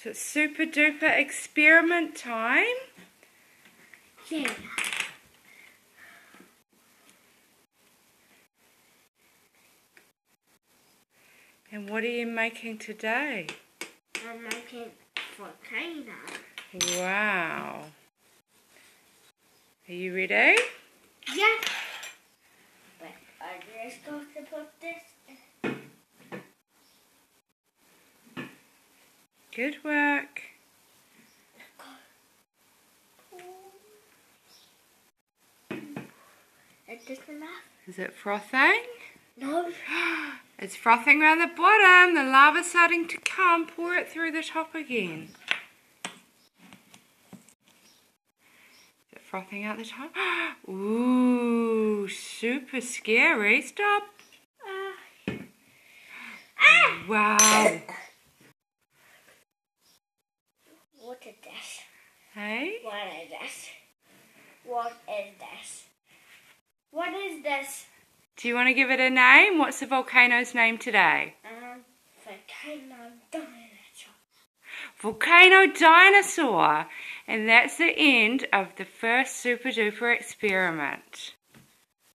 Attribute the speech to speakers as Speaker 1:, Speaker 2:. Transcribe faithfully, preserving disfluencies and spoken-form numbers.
Speaker 1: So it's super duper experiment time.
Speaker 2: Yeah.
Speaker 1: And what are you making today?
Speaker 2: I'm making volcano.
Speaker 1: Wow. Are you ready?
Speaker 2: Yeah. But I just got to put this in.
Speaker 1: Good work.
Speaker 2: Is this enough?
Speaker 1: Is it frothing?
Speaker 2: No.
Speaker 1: It's frothing around the bottom. The lava's starting to come. Pour it through the top again. Is it frothing out the top? Ooh, super scary. Stop.
Speaker 2: Uh, ah!
Speaker 1: Wow.
Speaker 2: What is this?
Speaker 1: Hey?
Speaker 2: What is this? What is this? What is this?
Speaker 1: Do you want to give it a name? What's the volcano's name today?
Speaker 2: Um, volcano dinosaur.
Speaker 1: Volcano dinosaur. And that's the end of the first super duper experiment.